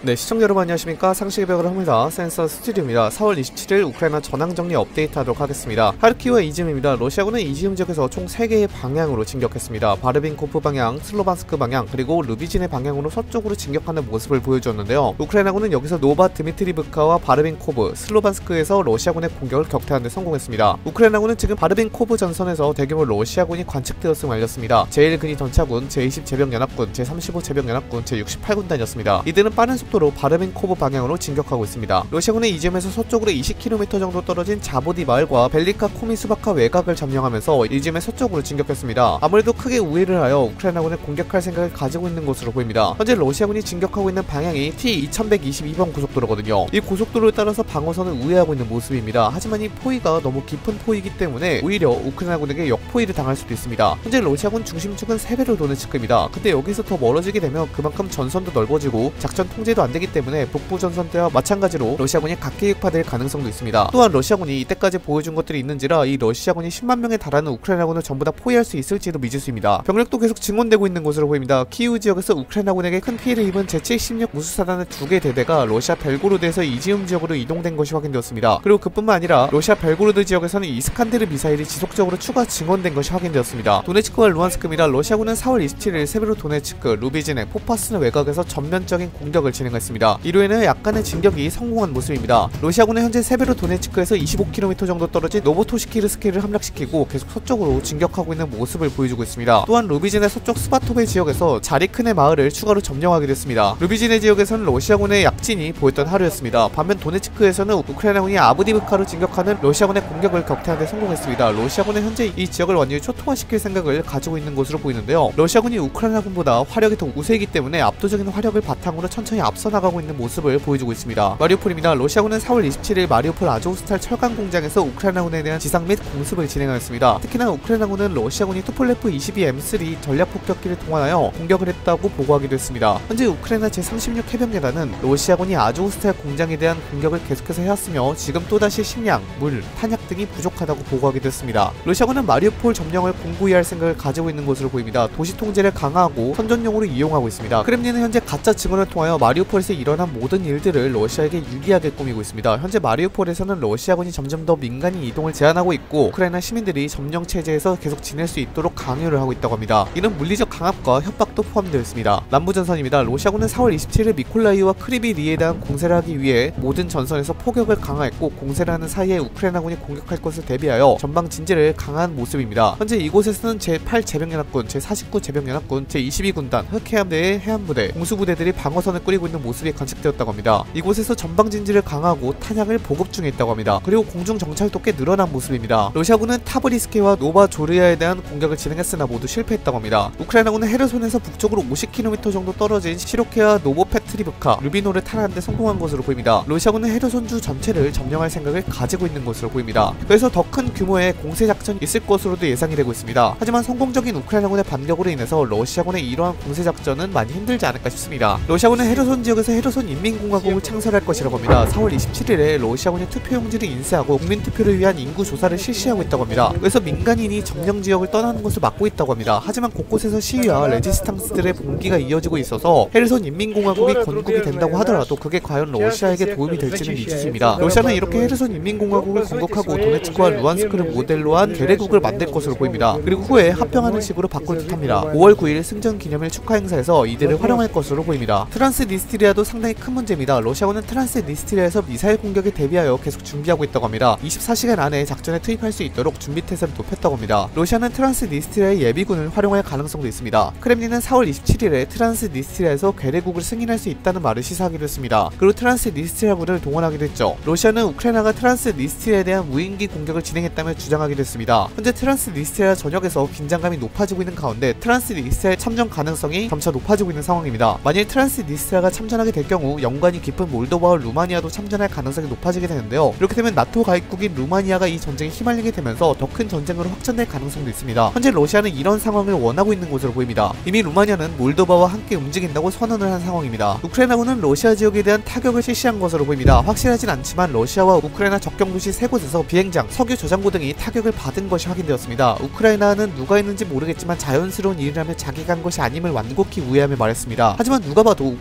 네, 시청자 여러분 안녕하십니까. 상식의 벽을 합니다. 센서 스튜디오입니다. 4월 27일 우크라이나 전황정리 업데이트하도록 하겠습니다. 하르키우와 이지움입니다. 러시아군은 이지움 지역에서 총 3개의 방향으로 진격했습니다. 바르빈코프 방향, 슬로반스크 방향, 그리고 르비진의 방향으로 서쪽으로 진격하는 모습을 보여주었는데요. 우크라이나군은 여기서 노바 드미트리브카와 바르빈코브, 슬로반스크에서 러시아군의 공격을 격퇴하는 데 성공했습니다. 우크라이나군은 지금 바르빈코브 전선에서 대규모 러시아군이 관측되었음을 알렸습니다. 제1근위 전차군, 제20 제병연합군, 제35 제병연합군, 제68군단이었습니다. 이들은 빠른 속도로 바르빈코브 방향으로 진격하고 있습니다. 러시아군은 이 지점에서 서쪽으로 20km 정도 떨어진 자보디 마을과 벨리카 코미수바카 외곽을 점령하면서 이 지점의 서쪽으로 진격했습니다. 아무래도 크게 우회를 하여 우크라이나군을 공격할 생각을 가지고 있는 것으로 보입니다. 현재 러시아군이 진격하고 있는 방향이 T2122번 고속도로거든요. 이 고속도로를 따라서 방어선을 우회하고 있는 모습입니다. 하지만 이 포위가 너무 깊은 포위이기 때문에 오히려 우크라이나군에게 역포위를 당할 수도 있습니다. 현재 러시아군 중심축은 세베로도네츠크입니다. 근데 여기서 더 멀어지게 되면 그만큼 전선도 넓어지고 작전 통제도 안되기 때문에 북부 전선 때와 마찬가지로 러시아군이 각계육파될 가능성도 있습니다. 또한 러시아군이 이때까지 보여준 것들이 있는지라 이 러시아군이 10만 명에 달하는 우크라이나군을 전부 다 포위할 수 있을지도 미지수입니다. 병력도 계속 증원되고 있는 것으로 보입니다. 키이우 지역에서 우크라이나군에게 큰 피해를 입은 제76 무수사단의 2개 대대가 러시아 벨고로드에서 이지움 지역으로 이동된 것이 확인되었습니다. 그리고 그뿐만 아니라 러시아 벨고로드 지역에서는 이스칸데르 미사일이 지속적으로 추가 증원된 것이 확인되었습니다. 도네츠크와 루안스크입니다. 러시아군은 4월 27일 세베로도네츠크, 루비진의 포파스는 외곽에서 전면적인 공격을 진행했습니다. 이로인해 약간의 진격이 성공한 모습입니다. 러시아군은 현재 세베로도네츠크에서 25km 정도 떨어진 노보토시키르스키를 함락시키고 계속 서쪽으로 진격하고 있는 모습을 보여주고 있습니다. 또한 루비진의 서쪽 스바토베 지역에서 자리큰의 마을을 추가로 점령하게 됐습니다. 루비진의 지역에서는 러시아군의 약진이 보였던 하루였습니다. 반면 도네츠크에서는 우크라이나군이 아브디브카로 진격하는 러시아군의 공격을 격퇴하는 데 성공했습니다. 러시아군은 현재 이 지역을 완전히 초토화시킬 생각을 가지고 있는 것으로 보이는데요. 러시아군이 우크라이나군보다 화력이 더 우세이기 때문에 압도적인 화력을 바탕으로 천천히 앞서 나가고 있는 모습을 보여주고 있습니다. 마리우폴입니다. 러시아군은 4월 27일 마리우폴 아조우스탈 철강 공장에서 우크라이나군에 대한 지상 및 공습을 진행하였습니다. 특히나 우크라이나군은 러시아군이 투폴레프 22M3 전략 폭격기를 동원하여 공격을 했다고 보고하기도 했습니다. 현재 우크라이나 제36 해병대단은 러시아군이 아조우스탈 공장에 대한 공격을 계속해서 해왔으며 지금 또다시 식량, 물, 탄약 등이 부족하다고 보고하기도 했습니다. 러시아군은 마리우폴 점령을 공고히 할 생각을 가지고 있는 것으로 보입니다. 도시 통제를 강화하고 선전용으로 이용하고 있습니다. 크렘린은 현재 가짜 증언을 통하여 마리우폴에서 일어난 모든 일들을 러시아에게 유리하게 꾸미고 있습니다. 현재 마리우폴에서는 러시아군이 점점 더 민간인 이동을 제한하고 있고 우크라이나 시민들이 점령 체제에서 계속 지낼 수 있도록 강요를 하고 있다고 합니다. 이는 물리적 강압과 협박도 포함되어 있습니다. 남부전선입니다. 러시아군은 4월 27일 미콜라이와 크리비리에 대한 공세를 하기 위해 모든 전선에서 포격을 강화했고 공세를 하는 사이에 우크라이나군이 공격할 것을 대비하여 전방 진지를 강화한 모습입니다. 현재 이곳에서는 제8 제병연합군, 제49 제병연합군, 제22군단, 흑해함대의 해안부대, 공수부대들이 방어선을 꾸리고 있는 모습이 관측되었다고 합니다. 이곳에서 전방 진지를 강화하고 탄약을 보급 중에 있다고 합니다. 그리고 공중 정찰도 꽤 늘어난 모습입니다. 러시아군은 타브리스케와 노바조르야에 대한 공격을 진행했으나 모두 실패했다고 합니다. 우크라이나군은 헤르손에서 북쪽으로 50km 정도 떨어진 시로케와 노보페트리브카, 루비노를 탈환하는 데 성공한 것으로 보입니다. 러시아군은 헤르손주 전체를 점령할 생각을 가지고 있는 것으로 보입니다. 그래서 더 큰 규모의 공세 작전이 있을 것으로도 예상이 되고 있습니다. 하지만 성공적인 우크라이나군의 반격으로 인해서 러시아군의 이러한 공세 작전은 많이 힘들지 않을까 싶습니다. 러시아군은 헤르손 지역에서 헤르손 인민공화국을 창설할 것이라고 합니다. 4월 27일에 러시아군이 투표용지를 인쇄하고 국민투표를 위한 인구조사를 실시하고 있다고 합니다. 그래서 민간인이 점령 지역을 떠나는 것을 막고 있다고 합니다. 하지만 곳곳에서 시위와 레지스탕스들의 봉기가 이어지고 있어서 헤르손 인민공화국이 건국이 된다고 하더라도 그게 과연 러시아에게 도움이 될지는 미지수입니다. 러시아는 이렇게 헤르손 인민공화국을 건국하고 도네츠크와 루안스크를 모델로 한 괴뢰국을 만들 것으로 보입니다. 그리고 후에 합병하는 식으로 바꿀 듯합니다. 5월 9일 승전기념일 축하 행사에서 이들을 활용할 것으로 보입니다. 트란스니스트리아도 상당히 큰 문제입니다. 러시아군은 트란스니스트리아에서 미사일 공격에 대비하여 계속 준비하고 있다고 합니다. 24시간 안에 작전에 투입할 수 있도록 준비 태세를 높였다고 합니다. 러시아는 트란스니스트리아의 예비군을 활용할 가능성도 있습니다. 크렘린은 4월 27일에 트란스니스트리아에서 괴뢰국을 승인할 수 있다는 말을 시사하기도 했습니다. 그리고 트란스니스트리아군을 동원하기도 했죠. 러시아는 우크라이나가 트란스니스트리아에 대한 무인기 공격을 진행했다며 주장하기도 했습니다. 현재 트란스니스트리아 전역에서 긴장감이 높아지고 있는 가운데 트란스니스트리아의 참전 가능성이 점차 높아지고 있는 상황입니다. 만일 트란스니스트리아가 참전하게 될 경우 연관이 깊은 몰도바와 루마니아도 참전할 가능성이 높아지게 되는데요. 이렇게 되면 나토 가입국인 루마니아가 이 전쟁에 휘말리게 되면서 더 큰 전쟁으로 확전될 가능성도 있습니다. 현재 러시아는 이런 상황을 원하고 있는 것으로 보입니다. 이미 루마니아는 몰도바와 함께 움직인다고 선언을 한 상황입니다. 우크라이나군은 러시아 지역에 대한 타격을 실시한 것으로 보입니다. 확실하진 않지만 러시아와 우크라이나 접경 도시 3곳에서 비행장, 석유 저장고 등이 타격을 받은 것이 확인되었습니다. 우크라이나는 누가 했는지 모르겠지만 자연스러운 일이라며 자기가 한 것이 아님을 완곡히 우회하며 말했습니다. 하지만 누가 봐도 우크라이나군이 한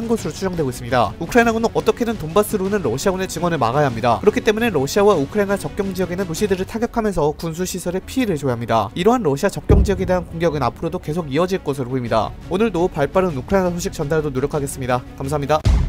한 것으로 추정되고 있습니다. 우크라이나군은 어떻게든 돈바스로는 러시아군의 증원을 막아야 합니다. 그렇기 때문에 러시아와 우크라이나 접경 지역에 있는 도시들을 타격하면서 군수시설에 피해를 줘야 합니다. 이러한 러시아 접경 지역에 대한 공격은 앞으로도 계속 이어질 것으로 보입니다. 오늘도 발빠른 우크라이나 소식 전달도 노력하겠습니다. 감사합니다.